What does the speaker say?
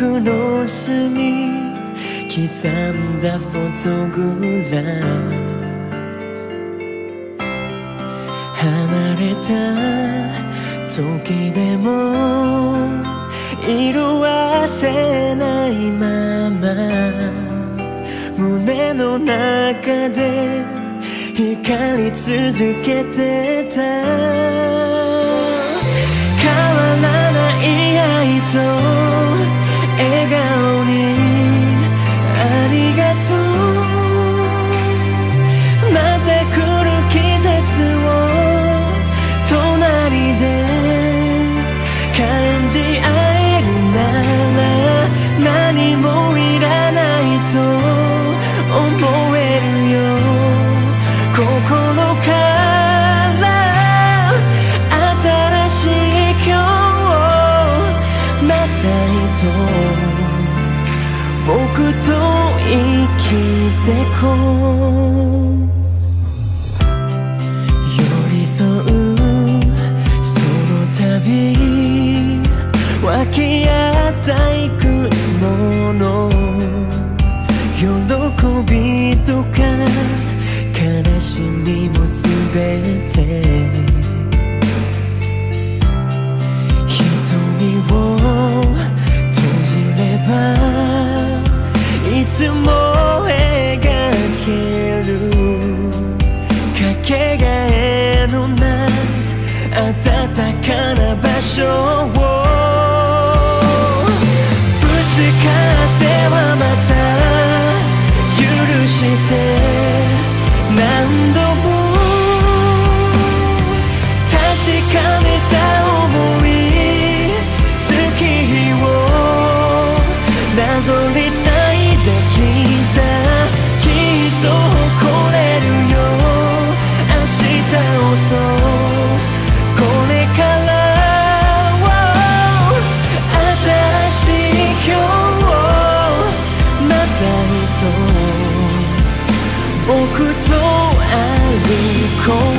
憶の隅刻んだフォトグラフ離れた時でも色褪せないまま胸の中で光り続けてた変わらない愛と笑顔にありがとうまた来る季節を隣で感じ合えるなら何もいらないと思えるよ心から新しい今日また一つ僕と生きてこう寄り添うその度湧き合ったいくつもの喜びとか悲しみもすべて瞳を閉じればいつも描けるかけがえのない暖かな場所をぶつかってはまた許して何度も確かめた想い月日をなぞりつないできたきっと誇れるよ明日をそうこれから新しい今日また一つ僕と歩こう